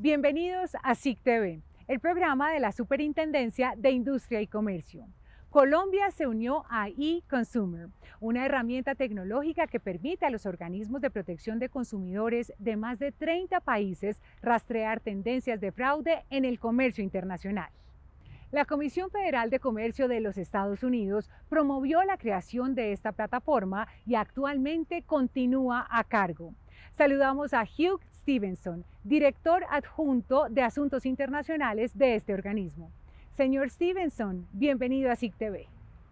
Bienvenidos a SIC TV, el programa de la Superintendencia de Industria y Comercio. Colombia se unió a eConsumer, una herramienta tecnológica que permite a los organismos de protección de consumidores de más de 30 países rastrear tendencias de fraude en el comercio internacional. La Comisión Federal de Comercio de los Estados Unidos promovió la creación de esta plataforma y actualmente continúa a cargo. Saludamos a Hugh Stevenson, director adjunto de Asuntos Internacionales de este organismo. Señor Stevenson, bienvenido a SIC TV.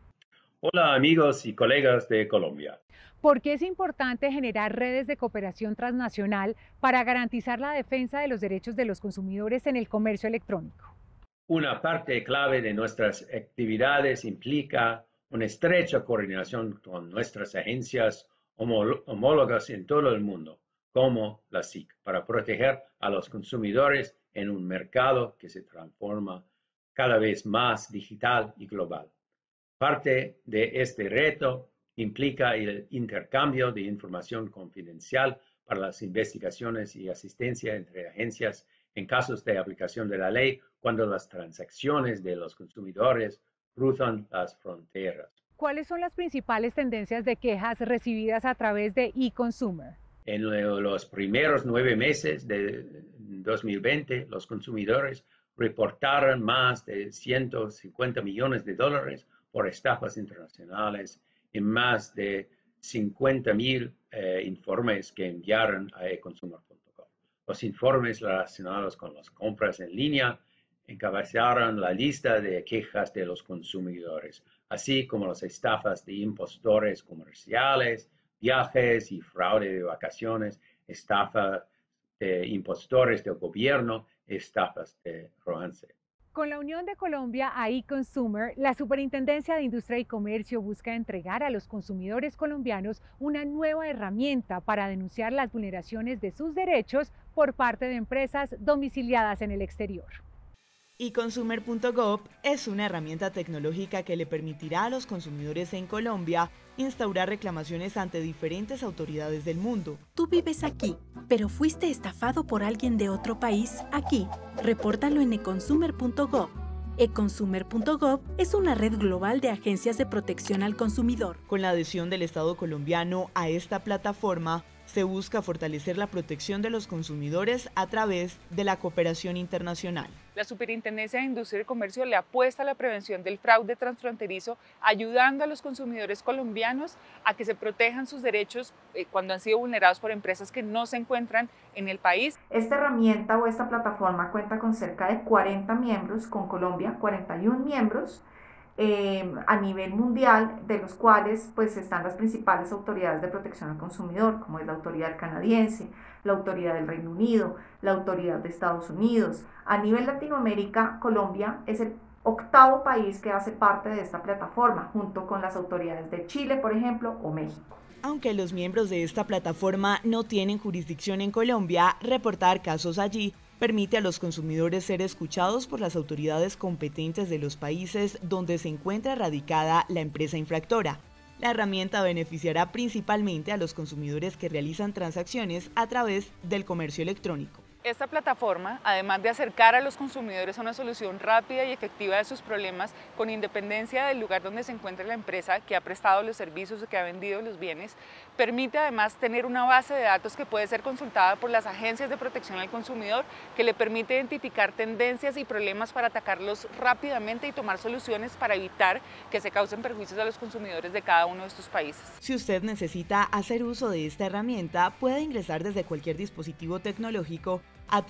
Hola amigos y colegas de Colombia. ¿Por qué es importante generar redes de cooperación transnacional para garantizar la defensa de los derechos de los consumidores en el comercio electrónico? Una parte clave de nuestras actividades implica una estrecha coordinación con nuestras agencias homólogas en todo el mundo, como la SIC, para proteger a los consumidores en un mercado que se transforma cada vez más digital y global. Parte de este reto implica el intercambio de información confidencial para las investigaciones y asistencia entre agencias en casos de aplicación de la ley cuando las transacciones de los consumidores cruzan las fronteras. ¿Cuáles son las principales tendencias de quejas recibidas a través de eConsumer? En los primeros 9 meses de 2020, los consumidores reportaron más de 150 millones de dólares por estafas internacionales y más de 50,000 informes que enviaron a econsumer.com. Los informes relacionados con las compras en línea encabezaron la lista de quejas de los consumidores, así como las estafas de impostores comerciales, viajes y fraude de vacaciones, estafa de impostores del gobierno, estafas de romance. Con la unión de Colombia a eConsumer, la Superintendencia de Industria y Comercio busca entregar a los consumidores colombianos una nueva herramienta para denunciar las vulneraciones de sus derechos por parte de empresas domiciliadas en el exterior. eConsumer.gov es una herramienta tecnológica que le permitirá a los consumidores en Colombia instaurar reclamaciones ante diferentes autoridades del mundo. Tú vives aquí, pero fuiste estafado por alguien de otro país aquí. Repórtalo en eConsumer.gov. eConsumer.gov es una red global de agencias de protección al consumidor. Con la adhesión del Estado colombiano a esta plataforma, se busca fortalecer la protección de los consumidores a través de la cooperación internacional. La Superintendencia de Industria y Comercio le apuesta a la prevención del fraude transfronterizo, ayudando a los consumidores colombianos a que se protejan sus derechos cuando han sido vulnerados por empresas que no se encuentran en el país. Esta herramienta o esta plataforma cuenta con cerca de 40 miembros, con Colombia 41 miembros, a nivel mundial, de los cuales pues están las principales autoridades de protección al consumidor, como es la autoridad canadiense, la autoridad del Reino Unido, la autoridad de Estados Unidos. A nivel Latinoamérica, Colombia es el octavo país que hace parte de esta plataforma, junto con las autoridades de Chile, por ejemplo, o México. Aunque los miembros de esta plataforma no tienen jurisdicción en Colombia, reportar casos allí permite a los consumidores ser escuchados por las autoridades competentes de los países donde se encuentra radicada la empresa infractora. La herramienta beneficiará principalmente a los consumidores que realizan transacciones a través del comercio electrónico. Esta plataforma, además de acercar a los consumidores a una solución rápida y efectiva de sus problemas, con independencia del lugar donde se encuentre la empresa que ha prestado los servicios o que ha vendido los bienes, permite además tener una base de datos que puede ser consultada por las agencias de protección al consumidor, que le permite identificar tendencias y problemas para atacarlos rápidamente y tomar soluciones para evitar que se causen perjuicios a los consumidores de cada uno de estos países. Si usted necesita hacer uso de esta herramienta, puede ingresar desde cualquier dispositivo tecnológico a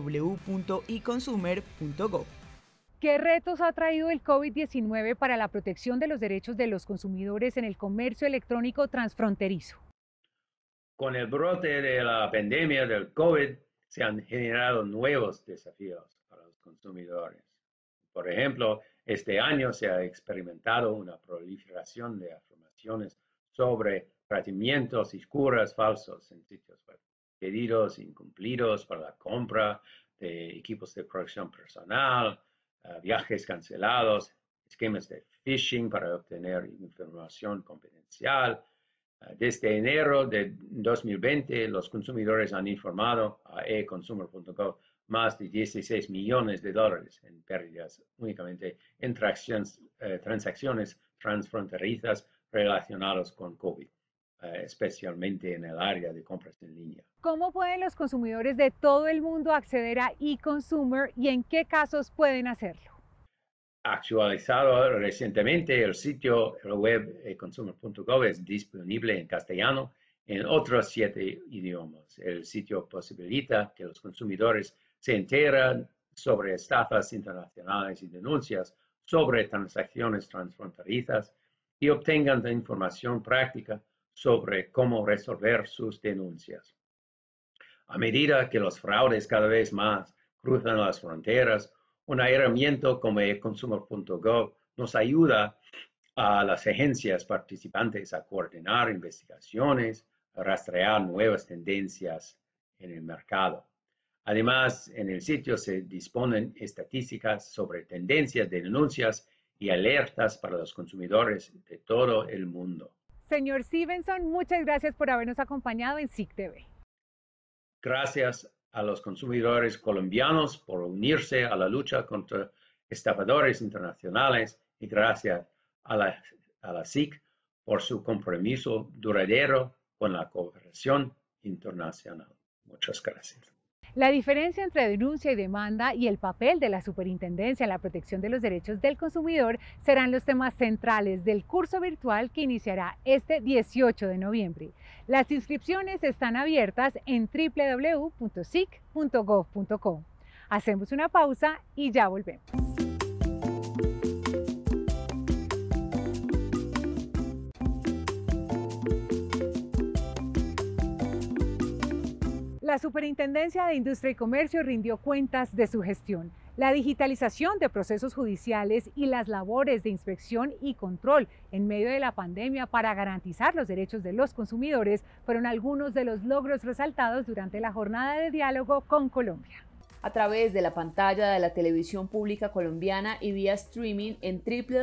www.econsumer.gov. ¿Qué retos ha traído el COVID-19 para la protección de los derechos de los consumidores en el comercio electrónico transfronterizo? Con el brote de la pandemia del COVID, se han generado nuevos desafíos para los consumidores. Por ejemplo, este año se ha experimentado una proliferación de afirmaciones sobre tratamientos y curas falsos en sitios web, pedidos incumplidos para la compra de equipos de protección personal, viajes cancelados, esquemas de phishing para obtener información confidencial. Desde enero de 2020, los consumidores han informado a econsumer.gov más de 16 millones de dólares en pérdidas únicamente en transacciones transfronterizas relacionadas con COVID, especialmente en el área de compras en línea. ¿Cómo pueden los consumidores de todo el mundo acceder a eConsumer y en qué casos pueden hacerlo? Actualizado recientemente, el sitio web econsumer.gov es disponible en castellano en otros 7 idiomas. El sitio posibilita que los consumidores se enteren sobre estafas internacionales y denuncias sobre transacciones transfronterizas y obtengan información práctica sobre cómo resolver sus denuncias. A medida que los fraudes cada vez más cruzan las fronteras, una herramienta como econsumer.gov nos ayuda a las agencias participantes a coordinar investigaciones, a rastrear nuevas tendencias en el mercado. Además, en el sitio se disponen estadísticas sobre tendencias de denuncias y alertas para los consumidores de todo el mundo. Señor Stevenson, muchas gracias por habernos acompañado en SIC TV. Gracias a los consumidores colombianos por unirse a la lucha contra estafadores internacionales y gracias a la SIC por su compromiso duradero con la cooperación internacional. Muchas gracias. La diferencia entre denuncia y demanda y el papel de la Superintendencia en la protección de los derechos del consumidor serán los temas centrales del curso virtual que iniciará este 18 de noviembre. Las inscripciones están abiertas en www.sic.gov.co. Hacemos una pausa y ya volvemos. La Superintendencia de Industria y Comercio rindió cuentas de su gestión. La digitalización de procesos judiciales y las labores de inspección y control en medio de la pandemia para garantizar los derechos de los consumidores fueron algunos de los logros resaltados durante la jornada de diálogo con Colombia. A través de la pantalla de la televisión pública colombiana y vía streaming en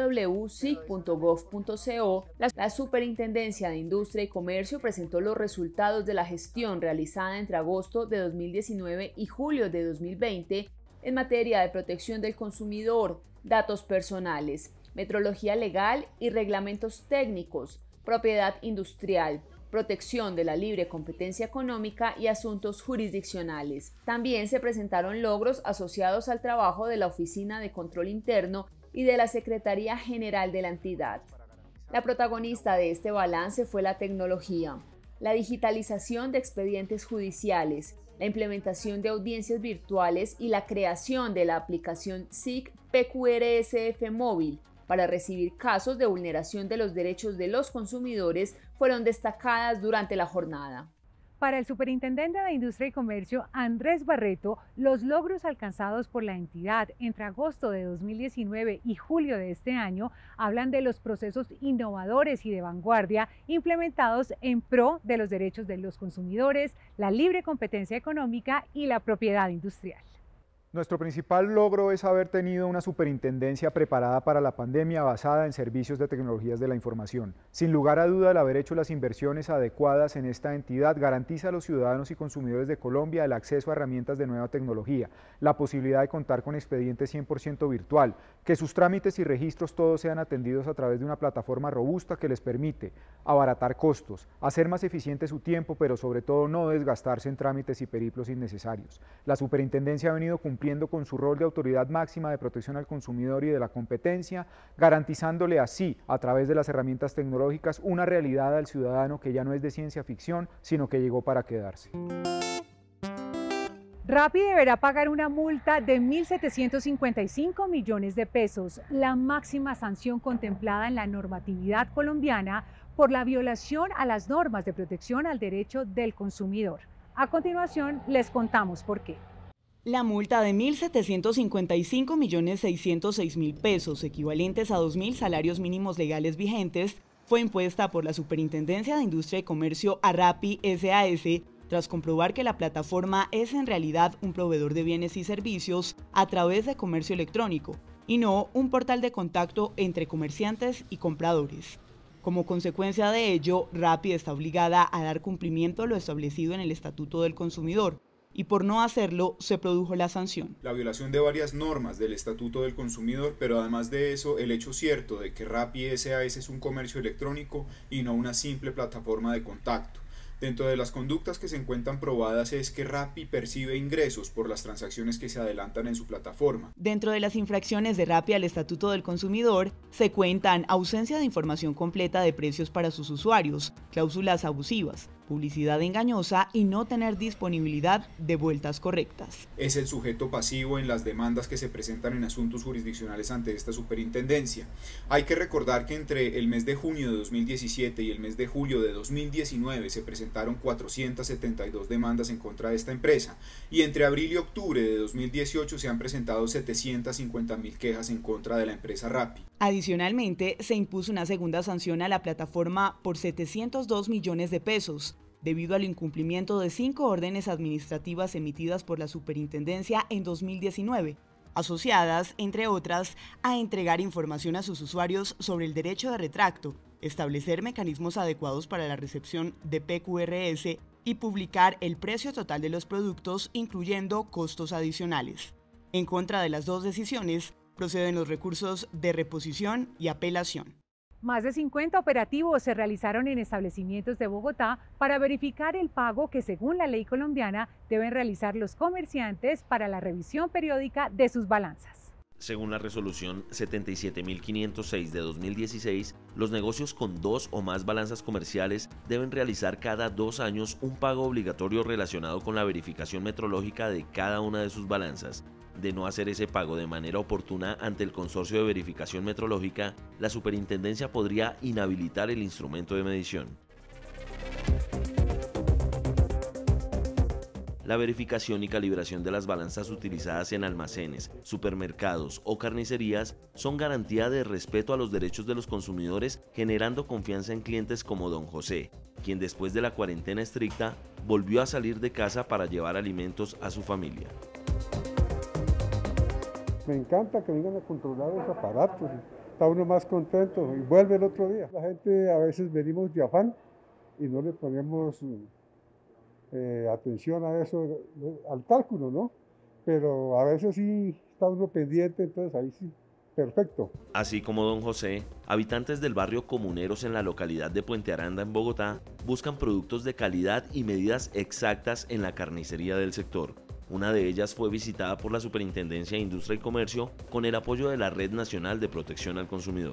www.sic.gov.co, la Superintendencia de Industria y Comercio presentó los resultados de la gestión realizada entre agosto de 2019 y julio de 2020 en materia de protección del consumidor, datos personales, metrología legal y reglamentos técnicos, propiedad industrial, protección de la libre competencia económica y asuntos jurisdiccionales. También se presentaron logros asociados al trabajo de la Oficina de Control Interno y de la Secretaría General de la entidad. La protagonista de este balance fue la tecnología, la digitalización de expedientes judiciales, la implementación de audiencias virtuales y la creación de la aplicación SIC PQRSF móvil para recibir casos de vulneración de los derechos de los consumidores fueron destacadas durante la jornada. Para el Superintendente de Industria y Comercio, Andrés Barreto, los logros alcanzados por la entidad entre agosto de 2019 y julio de este año hablan de los procesos innovadores y de vanguardia implementados en pro de los derechos de los consumidores, la libre competencia económica y la propiedad industrial. Nuestro principal logro es haber tenido una superintendencia preparada para la pandemia basada en servicios de tecnologías de la información. Sin lugar a duda, el haber hecho las inversiones adecuadas en esta entidad garantiza a los ciudadanos y consumidores de Colombia el acceso a herramientas de nueva tecnología, la posibilidad de contar con expediente 100% virtual, que sus trámites y registros todos sean atendidos a través de una plataforma robusta que les permite abaratar costos, hacer más eficiente su tiempo, pero sobre todo no desgastarse en trámites y periplos innecesarios. La superintendencia ha venido cumpliendo con su rol de autoridad máxima de protección al consumidor y de la competencia, garantizándole así, a través de las herramientas tecnológicas, una realidad al ciudadano que ya no es de ciencia ficción, sino que llegó para quedarse. Rappi deberá pagar una multa de 1.755 millones de pesos, la máxima sanción contemplada en la normatividad colombiana por la violación a las normas de protección al derecho del consumidor. A continuación, les contamos por qué. La multa de 1.755.606.000 pesos, equivalentes a 2.000 salarios mínimos legales vigentes, fue impuesta por la Superintendencia de Industria y Comercio a Rappi S.A.S. tras comprobar que la plataforma es en realidad un proveedor de bienes y servicios a través de comercio electrónico y no un portal de contacto entre comerciantes y compradores. Como consecuencia de ello, Rappi está obligada a dar cumplimiento a lo establecido en el Estatuto del Consumidor, y por no hacerlo se produjo la sanción. La violación de varias normas del Estatuto del Consumidor, pero además de eso, el hecho cierto de que Rappi SAS es un comercio electrónico y no una simple plataforma de contacto. Dentro de las conductas que se encuentran probadas es que Rappi percibe ingresos por las transacciones que se adelantan en su plataforma. Dentro de las infracciones de Rappi al Estatuto del Consumidor se cuentan ausencia de información completa de precios para sus usuarios, cláusulas abusivas, publicidad engañosa y no tener disponibilidad de vueltas correctas. Es el sujeto pasivo en las demandas que se presentan en asuntos jurisdiccionales ante esta superintendencia. Hay que recordar que entre el mes de junio de 2017 y el mes de julio de 2019 se presentaron 472 demandas en contra de esta empresa y entre abril y octubre de 2018 se han presentado 750.000 quejas en contra de la empresa Rappi. Adicionalmente, se impuso una segunda sanción a la plataforma por 702 millones de pesos, debido al incumplimiento de 5 órdenes administrativas emitidas por la superintendencia en 2019, asociadas, entre otras, a entregar información a sus usuarios sobre el derecho de retracto, establecer mecanismos adecuados para la recepción de PQRS y publicar el precio total de los productos, incluyendo costos adicionales. En contra de las dos decisiones, proceden los recursos de reposición y apelación. Más de 50 operativos se realizaron en establecimientos de Bogotá para verificar el pago que, según la ley colombiana, deben realizar los comerciantes para la revisión periódica de sus balanzas. Según la resolución 77.506 de 2016, los negocios con 2 o más balanzas comerciales deben realizar cada 2 años un pago obligatorio relacionado con la verificación metrológica de cada una de sus balanzas. De no hacer ese pago de manera oportuna ante el Consorcio de Verificación Metrológica, la Superintendencia podría inhabilitar el instrumento de medición. La verificación y calibración de las balanzas utilizadas en almacenes, supermercados o carnicerías son garantía de respeto a los derechos de los consumidores, generando confianza en clientes como don José, quien después de la cuarentena estricta volvió a salir de casa para llevar alimentos a su familia. Me encanta que vengan a controlar los aparatos, está uno más contento y vuelve el otro día. La gente a veces venimos de afán y no le ponemos atención a eso, al cálculo, ¿no? Pero a veces sí está uno pendiente, entonces ahí sí, perfecto. Así como don José, habitantes del barrio Comuneros en la localidad de Puente Aranda en Bogotá buscan productos de calidad y medidas exactas en la carnicería del sector. Una de ellas fue visitada por la Superintendencia de Industria y Comercio con el apoyo de la Red Nacional de Protección al Consumidor.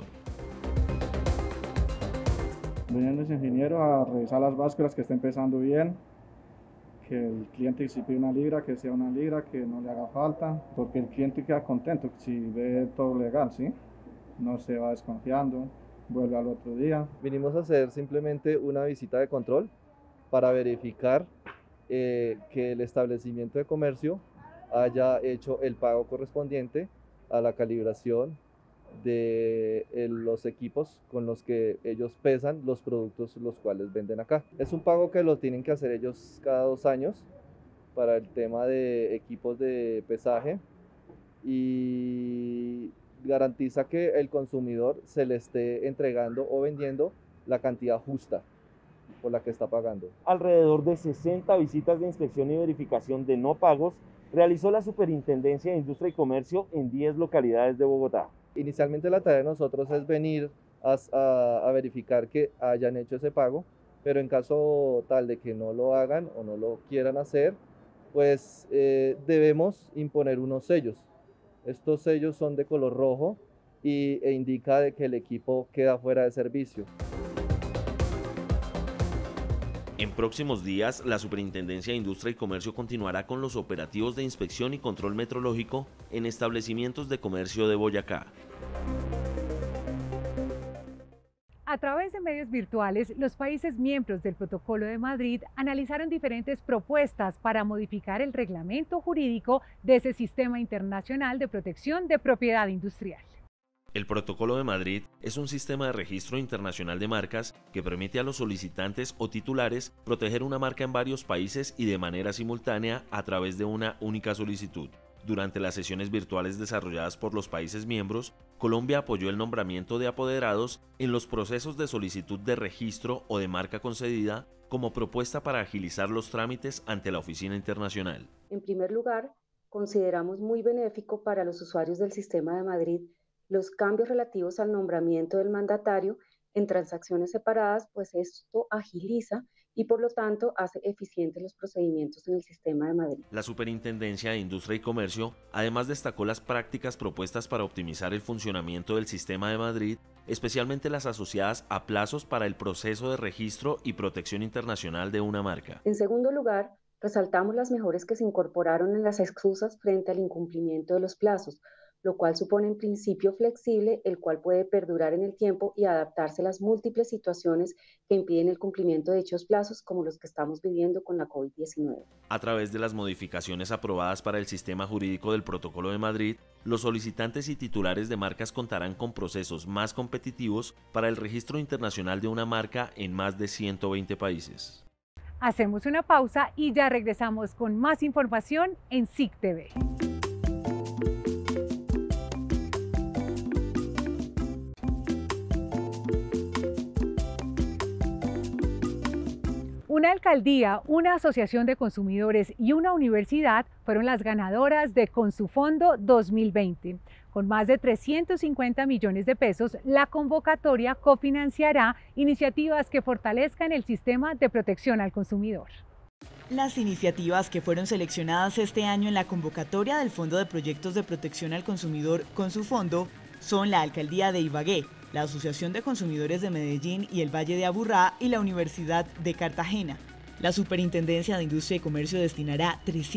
Vienen los ingenieros a revisar las básculas que estén pesando bien, que el cliente si pide una libra, que sea una libra, que no le haga falta, porque el cliente queda contento si ve todo legal, ¿sí? No se va desconfiando, vuelve al otro día. Vinimos a hacer simplemente una visita de control para verificar que el establecimiento de comercio haya hecho el pago correspondiente a la calibración de los equipos con los que ellos pesan los productos los cuales venden acá. Es un pago que lo tienen que hacer ellos cada 2 años para el tema de equipos de pesaje y garantiza que el consumidor se le esté entregando o vendiendo la cantidad justa por la que está pagando. Alrededor de 60 visitas de inspección y verificación de no pagos realizó la Superintendencia de Industria y Comercio en 10 localidades de Bogotá. Inicialmente la tarea de nosotros es venir a verificar que hayan hecho ese pago, pero en caso tal de que no lo hagan o no lo quieran hacer, pues debemos imponer unos sellos. Estos sellos son de color rojo e indica de que el equipo queda fuera de servicio. En próximos días, la Superintendencia de Industria y Comercio continuará con los operativos de inspección y control metrológico en establecimientos de comercio de Boyacá. A través de medios virtuales, los países miembros del Protocolo de Madrid analizaron diferentes propuestas para modificar el reglamento jurídico de ese sistema internacional de protección de propiedad industrial. El Protocolo de Madrid es un sistema de registro internacional de marcas que permite a los solicitantes o titulares proteger una marca en varios países y de manera simultánea a través de una única solicitud. Durante las sesiones virtuales desarrolladas por los países miembros, Colombia apoyó el nombramiento de apoderados en los procesos de solicitud de registro o de marca concedida como propuesta para agilizar los trámites ante la Oficina Internacional. En primer lugar, consideramos muy benéfico para los usuarios del Sistema de Madrid los cambios relativos al nombramiento del mandatario en transacciones separadas, pues esto agiliza y por lo tanto hace eficientes los procedimientos en el Sistema de Madrid. La Superintendencia de Industria y Comercio además destacó las prácticas propuestas para optimizar el funcionamiento del Sistema de Madrid, especialmente las asociadas a plazos para el proceso de registro y protección internacional de una marca. En segundo lugar, resaltamos las mejoras que se incorporaron en las excusas frente al incumplimiento de los plazos, lo cual supone un principio flexible, el cual puede perdurar en el tiempo y adaptarse a las múltiples situaciones que impiden el cumplimiento de dichos plazos, como los que estamos viviendo con la COVID-19. A través de las modificaciones aprobadas para el sistema jurídico del Protocolo de Madrid, los solicitantes y titulares de marcas contarán con procesos más competitivos para el registro internacional de una marca en más de 120 países. Hacemos una pausa y ya regresamos con más información en SIC TV. Una alcaldía, una asociación de consumidores y una universidad fueron las ganadoras de Consufondo 2020. Con más de 350 millones de pesos, la convocatoria cofinanciará iniciativas que fortalezcan el sistema de protección al consumidor. Las iniciativas que fueron seleccionadas este año en la convocatoria del Fondo de Proyectos de Protección al Consumidor Consufondo son la Alcaldía de Ibagué, la Asociación de Consumidores de Medellín y el Valle de Aburrá y la Universidad de Cartagena. La Superintendencia de Industria y Comercio destinará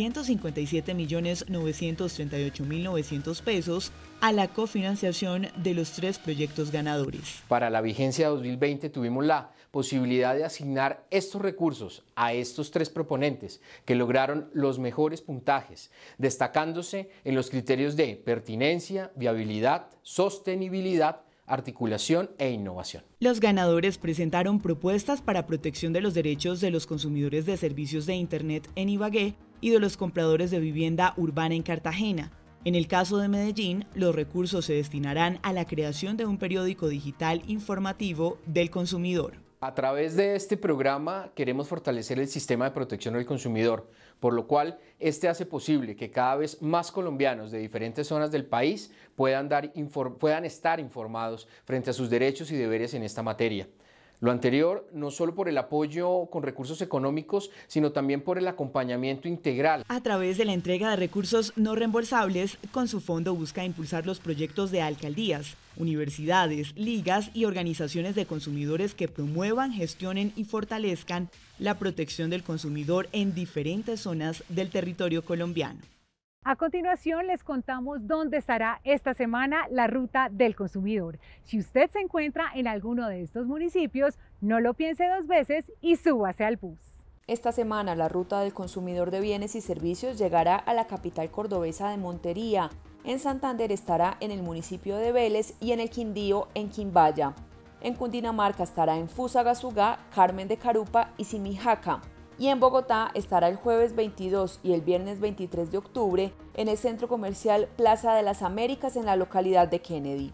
357.938.900 pesos a la cofinanciación de los 3 proyectos ganadores. Para la vigencia 2020 tuvimos la posibilidad de asignar estos recursos a estos 3 proponentes que lograron los mejores puntajes, destacándose en los criterios de pertinencia, viabilidad, sostenibilidad, articulación e innovación. Los ganadores presentaron propuestas para protección de los derechos de los consumidores de servicios de Internet en Ibagué y de los compradores de vivienda urbana en Cartagena. En el caso de Medellín, los recursos se destinarán a la creación de un periódico digital informativo del consumidor. A través de este programa queremos fortalecer el sistema de protección al consumidor, por lo cual este hace posible que cada vez más colombianos de diferentes zonas del país puedan estar informados frente a sus derechos y deberes en esta materia. Lo anterior no solo por el apoyo con recursos económicos, sino también por el acompañamiento integral. A través de la entrega de recursos no reembolsables, Consufondo busca impulsar los proyectos de alcaldías, universidades, ligas y organizaciones de consumidores que promuevan, gestionen y fortalezcan la protección del consumidor en diferentes zonas del territorio colombiano. A continuación les contamos dónde estará esta semana la Ruta del Consumidor. Si usted se encuentra en alguno de estos municipios, no lo piense 2 veces y súbase al bus. Esta semana la Ruta del Consumidor de Bienes y Servicios llegará a la capital cordobesa de Montería. En Santander estará en el municipio de Vélez y en el Quindío en Quimbaya. En Cundinamarca estará en Fusagasugá, Carmen de Carupa y Simijaca. Y en Bogotá estará el jueves 22 y el viernes 23 de octubre en el Centro Comercial Plaza de las Américas en la localidad de Kennedy.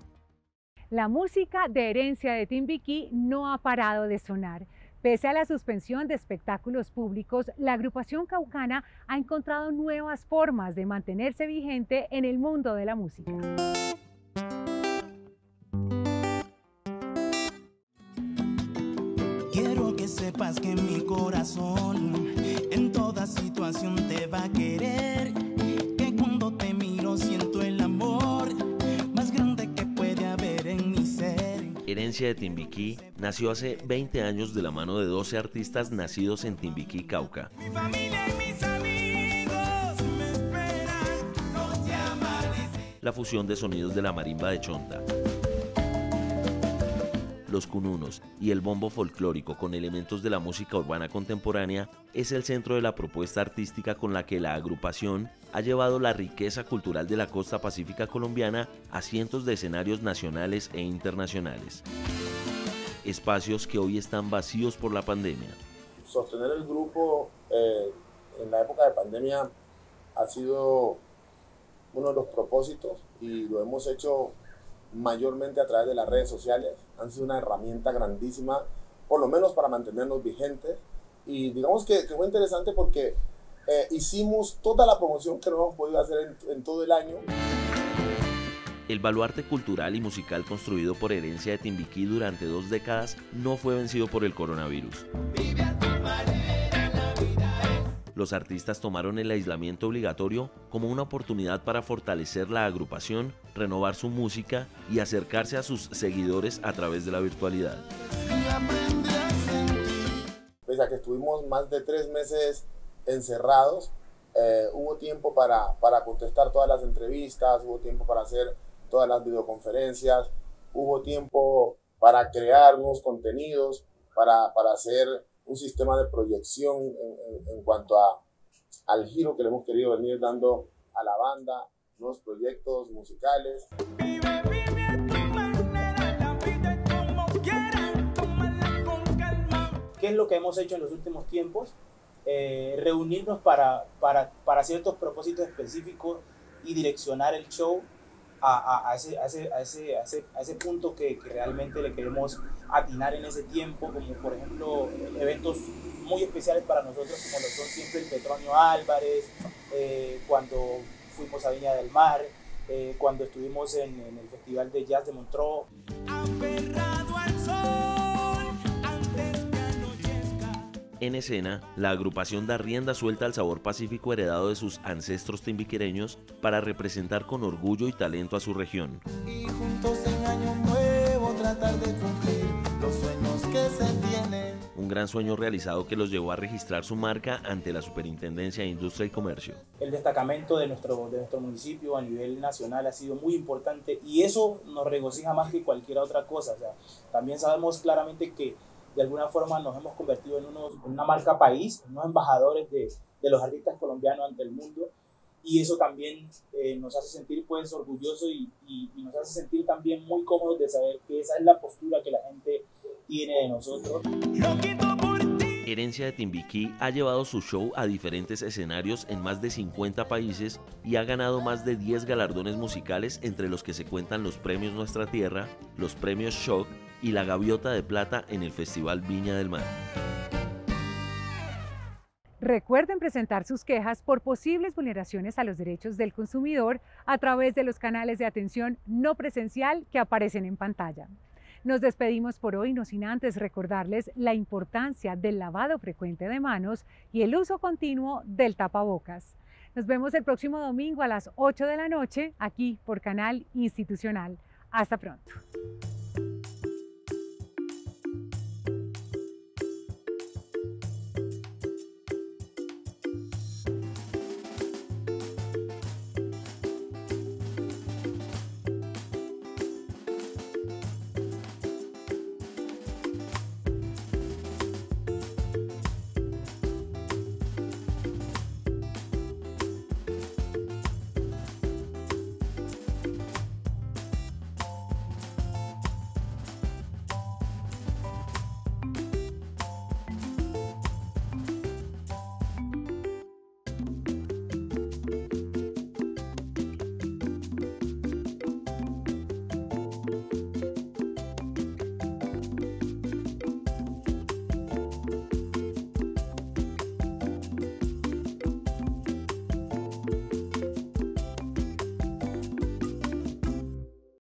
La música de Herencia de Timbiquí no ha parado de sonar. Pese a la suspensión de espectáculos públicos, la agrupación caucana ha encontrado nuevas formas de mantenerse vigente en el mundo de la música. Quiero que sepas que mi corazón en toda situación te va a querer, que cuando te miro siento el amor más grande que puede haber en mi ser. Herencia de Timbiquí nació hace 20 años de la mano de 12 artistas nacidos en Timbiquí, Cauca. Mi familia y mis amigos me esperan, noche amanece. La fusión de sonidos de la marimba de Chonta, los cununos y el bombo folclórico con elementos de la música urbana contemporánea es el centro de la propuesta artística con la que la agrupación ha llevado la riqueza cultural de la costa pacífica colombiana a cientos de escenarios nacionales e internacionales. Espacios que hoy están vacíos por la pandemia. Sostener el grupo en la época de pandemia ha sido uno de los propósitos y lo hemos hecho mayormente a través de las redes sociales. Han sido una herramienta grandísima por lo menos para mantenernos vigentes. Y digamos que fue interesante porque hicimos toda la promoción que no hemos podido hacer en todo el año. El baluarte cultural y musical construido por Herencia de Timbiquí durante 2 décadas no fue vencido por el coronavirus. Los artistas tomaron el aislamiento obligatorio como una oportunidad para fortalecer la agrupación, renovar su música y acercarse a sus seguidores a través de la virtualidad. Pese a que estuvimos más de 3 meses encerrados, hubo tiempo para contestar todas las entrevistas, hubo tiempo para hacer todas las videoconferencias, hubo tiempo para crear nuevos contenidos, para hacer un sistema de proyección en cuanto al giro que le hemos querido venir dando a la banda, nuevos proyectos musicales. ¿Qué es lo que hemos hecho en los últimos tiempos? Reunirnos para ciertos propósitos específicos y direccionar el show a ese punto que realmente le queremos atinar en ese tiempo, como por ejemplo eventos muy especiales para nosotros, como lo son siempre el Petronio Álvarez, cuando fuimos a Viña del Mar, cuando estuvimos en el Festival de Jazz de Montreux. En escena, la agrupación da rienda suelta al sabor pacífico heredado de sus ancestros timbiquereños para representar con orgullo y talento a su región. Y juntos en año nuevo tratar de cumplir los sueños que se tienen. Un gran sueño realizado que los llevó a registrar su marca ante la Superintendencia de Industria y Comercio. El destacamento de nuestro municipio a nivel nacional ha sido muy importante y eso nos regocija más que cualquier otra cosa. O sea, también sabemos claramente que de alguna forma nos hemos convertido en una marca país, unos embajadores de los artistas colombianos ante el mundo, y eso también nos hace sentir pues orgullosos y nos hace sentir también muy cómodos de saber que esa es la postura que la gente tiene de nosotros. Herencia de Timbiquí ha llevado su show a diferentes escenarios en más de 50 países y ha ganado más de 10 galardones musicales, entre los que se cuentan los premios Nuestra Tierra, los premios Shock y la Gaviota de Plata en el Festival Viña del Mar. Recuerden presentar sus quejas por posibles vulneraciones a los derechos del consumidor a través de los canales de atención no presencial que aparecen en pantalla. Nos despedimos por hoy, no sin antes recordarles la importancia del lavado frecuente de manos y el uso continuo del tapabocas. Nos vemos el próximo domingo a las 8 de la noche aquí por Canal Institucional. Hasta pronto.